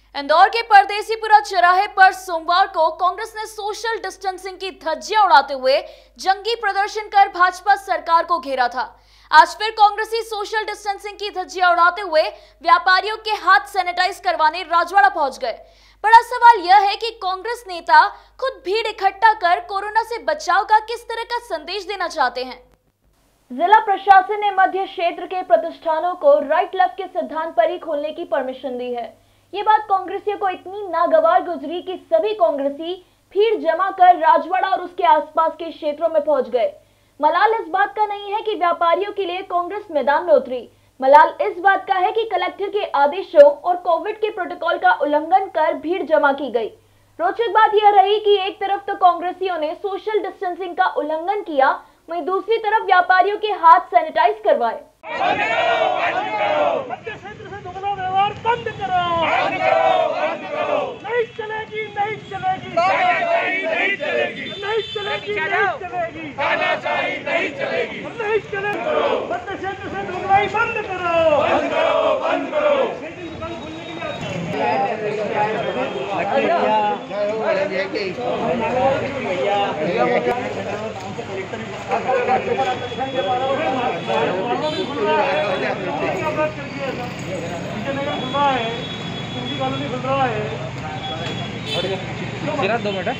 इंदौर के परदेसीपुरा चौराहे पर सोमवार को कांग्रेस ने सोशल डिस्टेंसिंग की धज्जियां उड़ाते हुए जंगी प्रदर्शन कर भाजपा सरकार को घेरा था। आज फिर कांग्रेसी सोशल डिस्टेंसिंग की धज्जियां उड़ाते हुए व्यापारियों के हाथ सैनिटाइज करवाने राजवाड़ा पहुंच गए। बड़ा सवाल यह है कि कांग्रेस नेता खुद भीड़ इकट्ठा कर कोरोना से बचाव का किस तरह का संदेश देना चाहते हैं। जिला प्रशासन ने मध्य क्षेत्र के प्रतिष्ठानों को राइट लेफ्ट के सिद्धांत पर ही खोलने की परमिशन दी है। ये बात कांग्रेसियों को इतनी नागवार गुजरी कि सभी कांग्रेसी भीड़ जमा कर राजवाड़ा और उसके आसपास के क्षेत्रों में पहुंच गए। मलाल इस बात का नहीं है कि व्यापारियों के लिए कांग्रेस मैदान में उतरी, मलाल इस बात का है कि कलेक्टर के आदेशों और कोविड के प्रोटोकॉल का उल्लंघन कर भीड़ जमा की गई। रोचक बात यह रही कि एक तरफ तो कांग्रेसियों ने सोशल डिस्टेंसिंग का उल्लंघन किया, वहीं दूसरी तरफ व्यापारियों के हाथ सैनिटाइज करवाए। बंद करो, नहीं चलेगी, नहीं चलेगी, नहीं चलेगी, नहीं चलेगी, तानाशाही नहीं चलेगी, नहीं चलेगी। मध्य क्षेत्र से दुबलाई बंद करो, बंद करो, बंद करो। सिरा 2 मिनट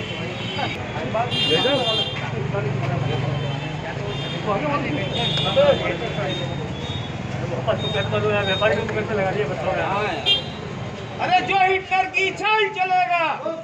अरे जो हिटलर की चाल चलेगा,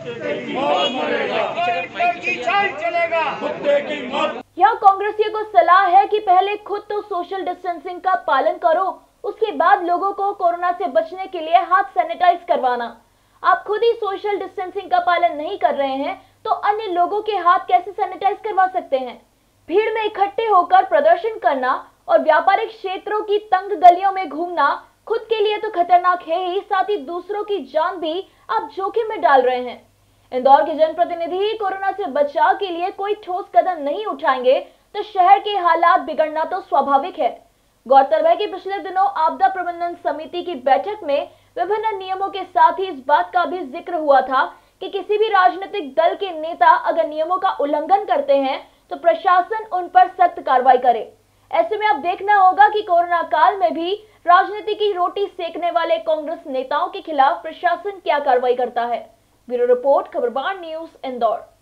हिटलर की चाल चलेगा, कुत्ते की मौत। यहाँ कांग्रेसियों को सलाह है कि पहले खुद तो सोशल डिस्टेंसिंग का पालन करो, उसके बाद लोगों को कोरोना से बचने के लिए हाथ सैनिटाइज करवाना। आप खुद ही सोशल डिस्टेंसिंग का पालन नहीं कर रहे हैं तो अन्य लोगों के हाथ कैसे सैनिटाइज करवा सकते हैं। भीड़ में इकट्ठे होकर प्रदर्शन करना और व्यापारिक क्षेत्रों की तंग गलियों में घूमना खुद के लिए तो खतरनाक है ही, साथ ही दूसरों की जान भी आप जोखिम में डाल रहे हैं। इंदौर के जनप्रतिनिधि कोरोना से बचाव के लिए कोई ठोस कदम नहीं उठाएंगे तो शहर के हालात बिगड़ना तो स्वाभाविक है। गौरतलब है कि पिछले दिनों आपदा प्रबंधन समिति की बैठक में विभिन्न नियमों के साथ ही इस बात का भी जिक्र हुआ था कि किसी भी राजनीतिक दल के नेता अगर नियमों का उल्लंघन करते हैं तो प्रशासन उन पर सख्त कार्रवाई करे। ऐसे में अब देखना होगा कि कोरोना काल में भी राजनीति की रोटी सेकने वाले कांग्रेस नेताओं के खिलाफ प्रशासन क्या कार्रवाई करता है। Bureau report, Khabarban news, Indore.